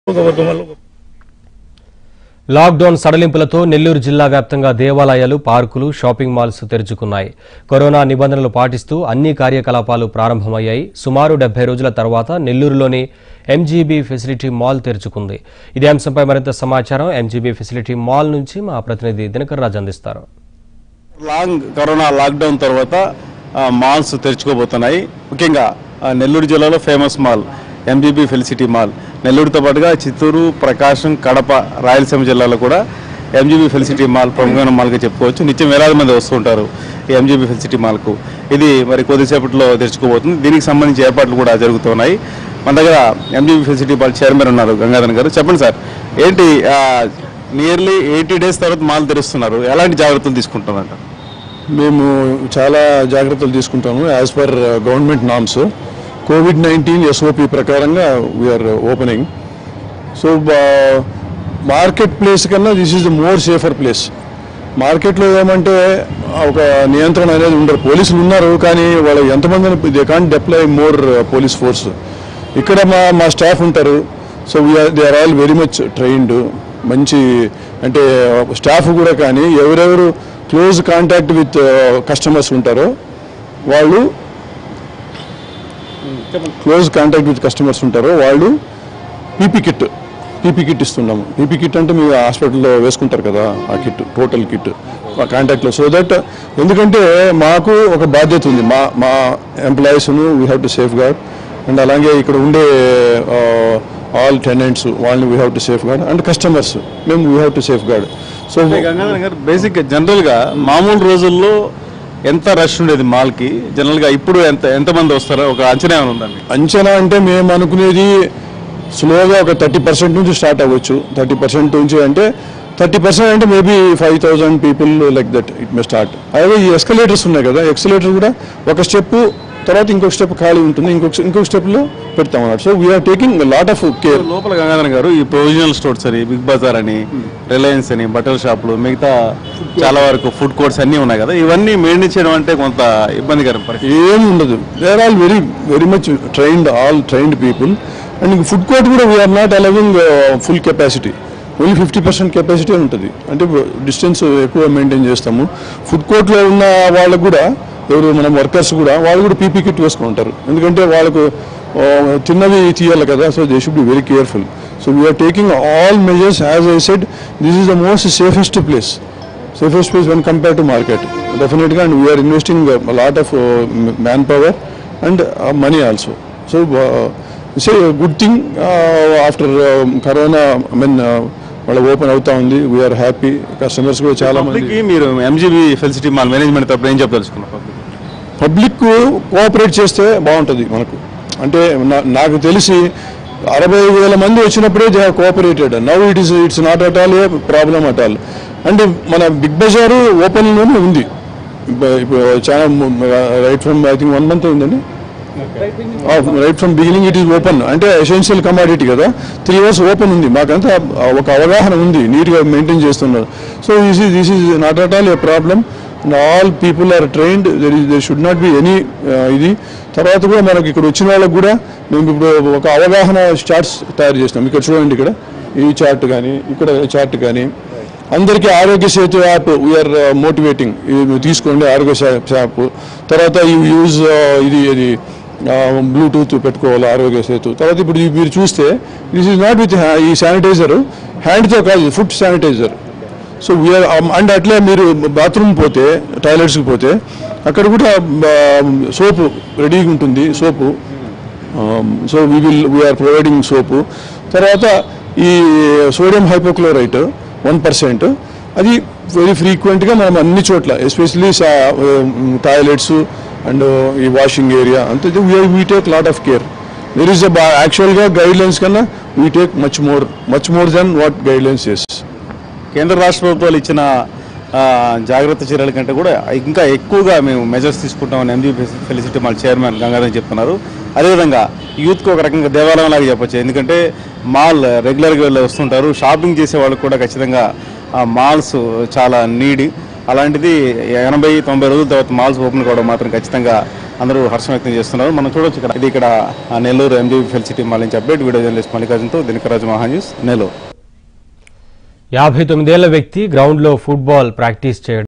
Lockdown సడలింపులతో Nellore జిల్లా వ్యాప్తంగా దేవాలయాలు, పార్కులు, షాపింగ్ మాల్స్ తెరుచుకున్నాయి. కరోనా నిబంధనలు పాటిస్తూ అన్ని కార్యకలాపాలు ప్రారంభమయ్యాయి. సుమారు 70 రోజుల తర్వాత నెల్లూరులోని ఎంజీబీ ఫెసిలిటీ మాల్ తెరుచుకుంది. ఇదే అంశంపై మరింత సమాచారం ఎంజీబీ ఫెసిలిటీ మాల్ నుంచి మా ప్రతినిధి దినకర్ రాజ్ అందిస్తారు. కరోనా లాక్డౌన్ తర్వాత మాల్స్ తెరుచుకోబోతున్నాయి. ముఖ్యంగా నెల్లూరు జిల్లాలో famous mall MGB facility mall, నెల్లూరుతో పాటుగా చిత్తూరు, ప్రకాశం, కడప, రాయలసీమ జిల్లాలో కూడా ఎంజీబీ ఫెసిలిటీ మాల్ ప్రముఖమైన మాల్గా చెప్పుకోవచ్చు. నిత్యం వేలాది మంది వస్తుంటారు ఈ ఎంజీబీ ఫెసిలిటీ మాల్కు. ఇది మరి కొద్దిసేపట్లో తెరుచుకోబోతుంది. దీనికి సంబంధించి ఏర్పాట్లు కూడా జరుగుతున్నాయి. మన దగ్గర ఎంజీబీ ఫెసిలిటీ మాల్ చైర్మన్ ఉన్నారు గంగాధర్ గారు. చెప్పండి సార్, ఏంటి నియర్లీ 80 days తర్వాత మాల్ తెరుస్తున్నారు, ఎలాంటి జాగ్రత్తలు తీసుకుంటున్నారంట? మేము చాలా జాగ్రత్తలు తీసుకుంటాము as per government norms. COVID-19 SOP ప్రకారంగా we're opening. So market place కన్నా this is the more safer place. మార్కెట్లో ఏమంటే ఒక నియంత్రణ అనేది ఉండరు. పోలీసులు ఉన్నారు కానీ వాళ్ళు ఎంతమంది they can't deploy more police force. ఇక్కడ మా స్టాఫ్ ఉంటారు. So they are all very much trained. మంచి అంటే స్టాఫ్ కూడా కానీ ఎవరెవరు క్లోజ్ కాంటాక్ట్ విత్ కస్టమర్స్ ఉంటారో వాళ్ళు వాళ్ళు పీపీ కిట్ ఇస్తున్నాము. పీపీ కిట్ అంటే మీరు హాస్పిటల్లో వేసుకుంటారు కదా, ఆ కిట్ టోటల్ కిట్ ఆ కాంటాక్ట్లో. సో దట్ ఎందుకంటే మాకు ఒక బాధ్యత ఉంది, మా ఎంప్లాయీస్ను we have to safeguard. And అలాగే ఇక్కడ ఉండే ఆల్ టెనెంట్స్ వాళ్ళని we have to safeguard. And customers మేము we have to safeguard. So Gangadhar గారు, బేసిక్గా జనరల్గా మామూలు రోజుల్లో ఎంత రష్ ఉండేది మాల్కి, జనరల్గా ఇప్పుడు ఎంతమంది వస్తారో ఒక అంచనా ఉందండి? అంచనా అంటే మేము అనుకునేది స్లోగా ఒక 30% నుంచి స్టార్ట్ అవ్వచ్చు. 30% నుంచి అంటే 30% అంటే maybe 5,000 people like that it may start. అలాగే ఈ ఎస్కలేటర్స్ ఉన్నాయి కదా, ఎక్స్కలేటర్ కూడా ఒక స్టెప్ తర్వాత ఇంకొక స్టెప్ ఖాళీ ఉంటుంది, ఇంకొక స్టెప్లో పెడతాం అన్నట్టు. So we're taking lot of care. లోపల గంగాధర్ గారు ఈ ప్రొవిజనల్ స్టోర్స్ అని, బిగ్ బజార్ అని, రిలయన్స్ అని, బట్టల షాపులు, మిగతా చాలా వరకు ఫుడ్ కోర్ట్స్ అన్నీ ఉన్నాయి కదా, ఇవన్నీ మెయింటైన్ చేయడం అంటే కొంత ఇబ్బందికరం పరిస్థితి. ఏమి ఉండదు. They are all very much trained people. And food court కూడా we're not allowing full capacity, only 50% capacity ఉంటుంది. అంటే డిస్టెన్స్ ఎక్కువ మెయింటైన్ చేస్తాము. ఫుడ్ కోర్ట్లో ఉన్న వాళ్ళకు కూడా మనం వర్కర్స్ కూడా వాళ్ళు కూడా పీపీ కిట్ వేసుకుంటారు, ఎందుకంటే వాళ్ళకు తిన్నవి తీయాలి కదా. So they should be very careful. So we're taking all measures. As I said, this is the most safest place when compare to market డెఫినెట్గా. And we're investing lot of manpower and money also. So it's a good thing after corona. I mean వాళ్ళ open అవుతా ఉంది. We are happy. Customers కూడా చాలా మంది. మీరు MGB facility mall management తరపున ఏం చెప్పదలుచుకున్నారు? పబ్లిక్ కోఆపరేట్ చేస్తే బాగుంటుంది మనకు. అంటే నాకు తెలిసి 60,000 మంది వచ్చినప్పుడే they have cooperated. Now it's not at all a problem at all. అంటే మన బిగ్ బజారు ఓపెన్లోనే ఉంది చాలా right from I think 1 month అయిందండి. Right from beginning it is open. అంటే ఎసెన్షియల్ కమాడిటీ కదా, 3 years ఓపెన్ ఉంది. మాకంతా ఒక అవగాహన ఉంది, నీట్గా మెయింటైన్ చేస్తున్నారు. So this is not at all a problem. And all people are trained. There should not be any ఇది. తర్వాత కూడా మనకి ఇక్కడ వచ్చిన వాళ్ళకి కూడా మేము ఇప్పుడు ఒక అవగాహన చార్ట్స్ తయారు చేసినాం. ఇక్కడ చూడండి, ఇక్కడ ఈ చార్ట్ కానీ, ఇక్కడ చార్ట్ కానీ, అందరికీ ఆరోగ్య సేతు యాప్ వీఆర్ మోటివేటింగ్. ఇది తీసుకోండి ఆరోగ్య యాప్. తర్వాత ఈ యూజ్ ఇది బ్లూటూత్ పెట్టుకోవాలి ఆరోగ్య సేతు. తర్వాత ఇప్పుడు మీరు చూస్తే దిస్ ఈజ్ నాట్ విత్ ఈ శానిటైజర్, హ్యాండ్తో కాదు, foot sanitizer. So we are and అట్లే మీరు బాత్రూమ్ పోతే, టాయిలెట్స్కి పోతే అక్కడ కూడా సోపు రెడీగా ఉంటుంది, soap. So we are providing soap. తర్వాత ఈ సోడియం హైపోక్లోరైట్ 1%, అది వెరీ ఫ్రీక్వెంట్గా మనం అన్ని చోట్ల, ఎస్పెషలీ టాయిలెట్స్ అండ్ ఈ వాషింగ్ ఏరియా అంతే we take lot of care. There is యాక్చువల్గా గైడ్లైన్స్ కన్నా we take much more than what guidelines చేస్. కేంద్ర రాష్ట్ర ప్రభుత్వాలు ఇచ్చిన జాగ్రత్త చర్యల కంటే కూడా ఇంకా ఎక్కువగా మేము మెజర్స్ తీసుకుంటామని MGB facility mall chairman Gangadhar చెప్తున్నారు. అదేవిధంగా యూత్కి ఒక రకంగా దేవాలయం లాగా చెప్పచ్చు, ఎందుకంటే మాల్ రెగ్యులర్గా వెళ్ళి వస్తుంటారు. షాపింగ్ చేసే వాళ్ళకి కూడా ఖచ్చితంగా మాల్స్ చాలా నీడి. అలాంటిది 80-90 రోజుల తర్వాత మాల్స్ ఓపెన్ కావడం మాత్రం ఖచ్చితంగా అందరూ హర్షం వ్యక్తం చేస్తున్నారు. మనం చూడొచ్చు ఇక్కడ నెల్లూరు ఎంబీబీ ఫెలిసిటీ మాల్ నుంచి అప్డేట్. వీడియో జర్నలిస్ట్ మల్లికార్జున్తో దినకరాజు, మహా న్యూస్, నెల్లూరు. 59 ఏళ్ల వ్యక్తి గ్రౌండ్లో ఫుట్బాల్ ప్రాక్టీస్ చేయడం